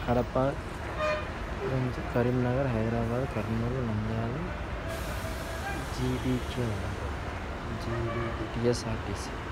కడప నుంచి Karimnagar, Hyderabad, Kurnool, Nandyal, GBK TSRTC.